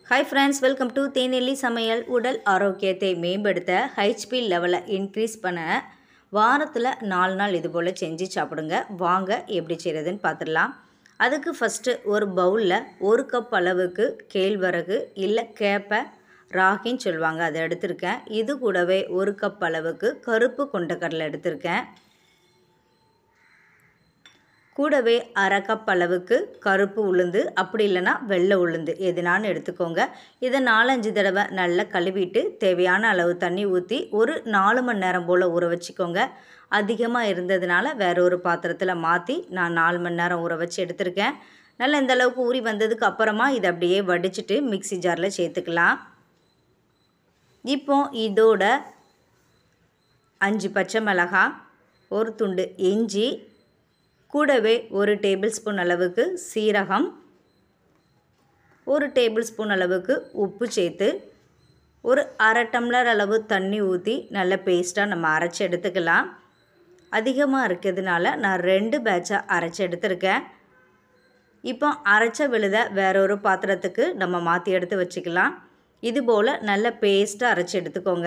Hi friends, welcome to தேனெல்லி சமையல். உடல் ஆரோக்கியத்தை மேம்படுத்த ஹெச்பி லெவலை இன்க்ரீஸ் பண்ண வாரத்தில் 4 நாள் இது போல் செஞ்சு சாப்பிடுங்க. வாங்க எப்படி செய்கிறதுன்னு பார்த்துடலாம். அதுக்கு ஃபஸ்ட்டு ஒரு பவுலில் 1 கப் அளவுக்கு கேழ்வரகு இல்லை கேப்பை ராகின்னு சொல்லுவாங்க, அதை எடுத்திருக்கேன். இது கூடவே 1 கப் அளவுக்கு கருப்பு கொண்டக்கடலை எடுத்திருக்கேன். கூடவே அரை கப் அளவுக்கு கருப்பு உளுந்து, அப்படி இல்லைன்னா வெள்ளை உளுந்து எதுனாலும் எடுத்துக்கோங்க. இதை 4-5 தடவை நல்லா கழுவிட்டு தேவையான அளவு தண்ணி ஊற்றி ஒரு 4 மணி நேரம் போல் ஊற வச்சுக்கோங்க. அதிகமாக இருந்ததுனால வேற ஒரு பாத்திரத்தில் மாற்றி நான் 4 மணி நேரம் ஊற வச்சு எடுத்திருக்கேன். நல்லா இந்த அளவுக்கு ஊறி வந்ததுக்கு அப்புறமா இதை அப்படியே வடிச்சிட்டு மிக்ஸி ஜாரில் சேர்த்துக்கலாம். இப்போ இதோட 5 பச்சை மிளகாய், ஒரு துண்டு இஞ்சி, கூடவே 1 டேபிள் ஸ்பூன் அளவுக்கு சீரகம், 1 டேபிள் ஸ்பூன் அளவுக்கு உப்பு சேர்த்து ஒரு அரை டம்ளர் அளவு தண்ணி ஊற்றி நல்ல பேஸ்ட்டாக நம்ம அரைச்சி எடுத்துக்கலாம். அதிகமாக இருக்கிறதுனால நான் 2 பேட்சாக அரைச்சி எடுத்துருக்கேன். இப்போ அரைச்ச விழுதை வேற ஒரு பாத்திரத்துக்கு நம்ம மாற்றி எடுத்து வச்சுக்கலாம். இதுபோல் நல்ல பேஸ்ட்டாக அரைச்சி எடுத்துக்கோங்க.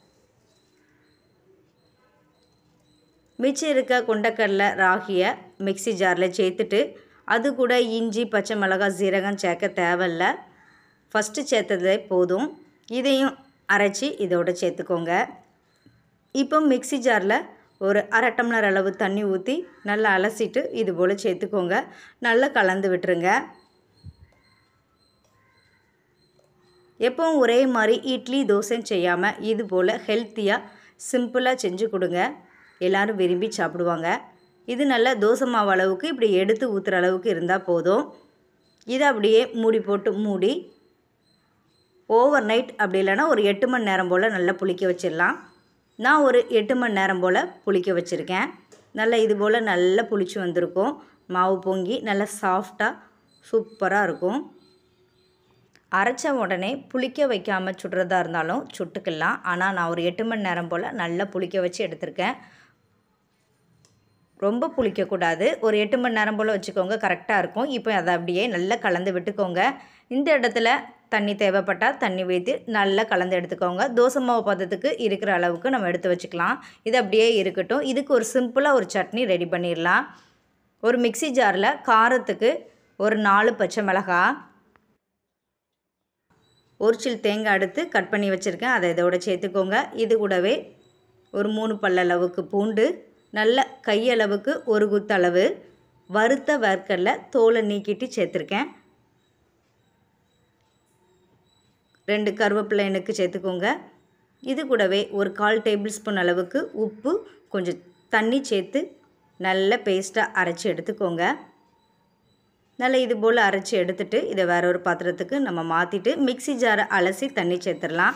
மிச்சம் இருக்க கொண்டக்கடலை ராகியை மிக்ஸி ஜாரில் சேர்த்துட்டு அது கூட இஞ்சி, பச்சை மிளகாய், சீரகம் சேர்க்க தேவையில்லை. ஃபஸ்ட்டு சேர்த்ததே போதும். இதையும் அரைச்சி இதோடு சேர்த்துக்கோங்க. இப்போ மிக்ஸி ஜாரில் ஒரு அரை டம்ளர் அளவு தண்ணி ஊற்றி நல்லா அலசிட்டு இது போல் சேர்த்துக்கோங்க. நல்லா கலந்து விட்டுருங்க. எப்பவும் ஒரே மாதிரி இட்லி தோசைன்னு செய்யாமல் இது போல் ஹெல்த்தியாக சிம்பிளாக செஞ்சு கொடுங்க. எல்லோரும் விரும்பி சாப்பிடுவாங்க. இது நல்ல தோசை மாவு அளவுக்கு இப்படி எடுத்து ஊற்றுற அளவுக்கு இருந்தால் போதும். இதை அப்படியே மூடி போட்டு மூடி ஓவர் நைட் அப்படி இல்லைன்னா ஒரு 8 மணி நேரம் போல் நல்லா புளிக்க வச்சிடலாம். நான் ஒரு 8 மணி நேரம் போல் புளிக்க வச்சுருக்கேன். நல்லா இது போல் நல்லா புளிச்சு வந்திருக்கும். மாவு பொங்கி நல்லா சாஃப்டாக சூப்பராக இருக்கும். அரைச்ச உடனே புளிக்க வைக்காமல் சுடுறதா இருந்தாலும் சுட்டுக்கலாம். ஆனால் நான் ஒரு 8 மணி நேரம் போல் நல்லா புளிக்க வச்சு எடுத்திருக்கேன். ரொம்ப புளிக்கக்கூடாது. ஒரு 8 மணி நேரம் போல் வச்சுக்கோங்க, கரெக்டாக இருக்கும். இப்போ அதை அப்படியே நல்லா கலந்து விட்டுக்கோங்க. இந்த இடத்துல தண்ணி தேவைப்பட்டால் தண்ணி ஊற்றி நல்லா கலந்து எடுத்துக்கோங்க. தோசை மாவு பதத்துக்கு இருக்கிற அளவுக்கு நம்ம எடுத்து வச்சுக்கலாம். இது அப்படியே இருக்கட்டும். இதுக்கு ஒரு சிம்பிளாக ஒரு சட்னி ரெடி பண்ணிடலாம். ஒரு மிக்ஸி ஜாரில் காரத்துக்கு ஒரு 4 பச்சை மிளகாய், ஒரு சில் தேங்காய் எடுத்து கட் பண்ணி வச்சுருக்கேன், அதை இதோட சேர்த்துக்கோங்க. இது கூடவே ஒரு 3 பல் அளவுக்கு பூண்டு, நல்ல கையளவுக்கு ஒரு குத்தளவு வறுத்த வேர்க்கடலை தோலை நீக்கிட்டு சேர்த்துருக்கேன். 2 கருவேப்பிலை எண்ணெய்க்கு சேர்த்துக்கோங்க. இது கூடவே ஒரு 1/4 டேபிள் ஸ்பூன் அளவுக்கு உப்பு, கொஞ்சம் தண்ணி சேர்த்து நல்ல பேஸ்ட்டாக அரைச்சி எடுத்துக்கோங்க. நல்லா இது போல் அரைச்சி எடுத்துகிட்டு இதை வேற ஒரு பாத்திரத்துக்கு நம்ம மாற்றிட்டு மிக்ஸி ஜாரை அலசி தண்ணி சேர்த்துடலாம்.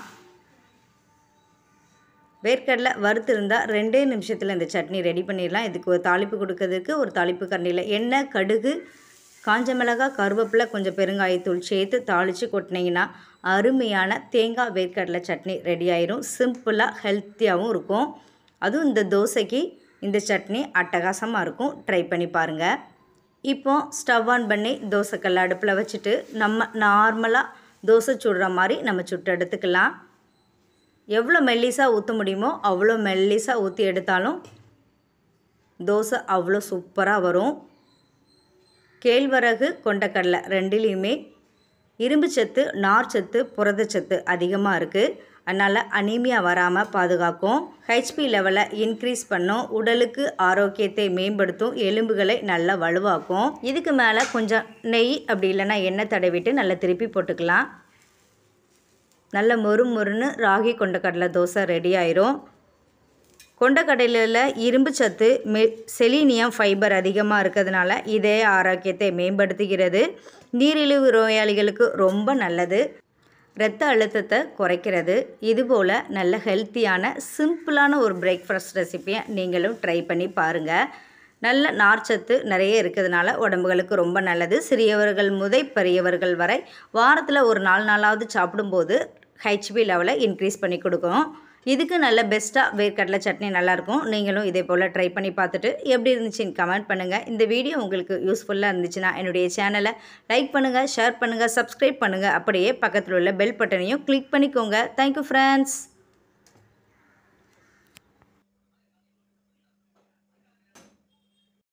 வேர்க்கடலை வறுத்து இருந்தால் 2 நிமிஷத்தில் இந்த சட்னி ரெடி பண்ணிடலாம். இதுக்கு ஒரு தாளிப்பு கொடுக்கறதுக்கு ஒரு தாளிப்பு கரண்டியில் எண்ணெய், கடுகு, காஞ்ச மிளகாய், கருவேப்பிலை, கொஞ்சம் பெருங்காயத்தூள் சேர்த்து தாளித்து கொட்டினீங்கன்னா அருமையான தேங்காய் வேர்க்கடலை சட்னி ரெடி ஆயிரும். சிம்பிளாக ஹெல்த்தியாகவும் இருக்கும். அதுவும் இந்த தோசைக்கு இந்த சட்னி அட்டகாசமாக இருக்கும். ட்ரை பண்ணி பாருங்கள். இப்போ ஸ்டவ் ஆன் பண்ணி தோசைக்கல் அடுப்பில் வச்சுட்டு நம்ம நார்மலாக தோசை சுடுற மாதிரி நம்ம சுட்டு எடுத்துக்கலாம். எவ்வளோ மெல்லிசாக ஊற்ற முடியுமோ அவ்வளோ மெல்லிசாக ஊற்றி எடுத்தாலும் தோசை அவ்வளோ சூப்பராக வரும். கேழ்வரகு, கொண்டக்கடலை 2லேயுமே இரும்பு சத்து, நார் சத்து, புரதச்சத்து அதிகமாக இருக்குது. அதனால் அனீமியா வராமல் பாதுகாக்கும். ஹெச்பி லெவலை இன்க்ரீஸ் பண்ணும். உடலுக்கு ஆரோக்கியத்தை மேம்படுத்தும். எலும்புகளை நல்லா வலுவாக்கும். இதுக்கு மேலே கொஞ்சம் நெய் அப்படி இல்லைன்னா எண்ணெய் தடவிட்டு நல்லா திருப்பி போட்டுக்கலாம். நல்ல மொறுன்னு ராகி கொண்டக்கடலை தோசை ரெடி ஆயிரும். கொண்டக்கடலையில் இரும்பு சத்து, செலீனியம், ஃபைபர் அதிகமாக இருக்கிறதுனால இதே ஆரோக்கியத்தை மேம்படுத்துகிறது. நீரிழிவு நோயாளிகளுக்கு ரொம்ப நல்லது. இரத்த அழுத்தத்தை குறைக்கிறது. இதுபோல் நல்ல ஹெல்த்தியான சிம்பிளான ஒரு பிரேக்ஃபாஸ்ட் ரெசிப்பியை நீங்களும் ட்ரை பண்ணி பாருங்கள். நல்ல நார்ச்சத்து நிறைய இருக்கிறதுனால உடம்புகளுக்கு ரொம்ப நல்லது. சிறியவர்கள் முதல் பெரியவர்கள் வரை வாரத்தில் ஒரு 4 நாளாவது சாப்பிடும்போது ஹெச்பி லெவலை இன்க்ரீஸ் பண்ணி கொடுக்கும். இதுக்கு நல்ல பெஸ்ட்டாக வேர்க்கடலை சட்னி நல்லாயிருக்கும். நீங்களும் இதே போல் ட்ரை பண்ணி பார்த்துட்டு எப்படி இருந்துச்சுன்னு கமெண்ட் பண்ணுங்கள். இந்த வீடியோ உங்களுக்கு யூஸ்ஃபுல்லாக இருந்துச்சுன்னா என்னுடைய சேனலை லைக் பண்ணுங்கள், ஷேர் பண்ணுங்கள், சப்ஸ்கிரைப் பண்ணுங்கள். அப்படியே பக்கத்தில் உள்ள பெல் பட்டனையும் கிளிக் பண்ணிக்கோங்க. Thank you friends.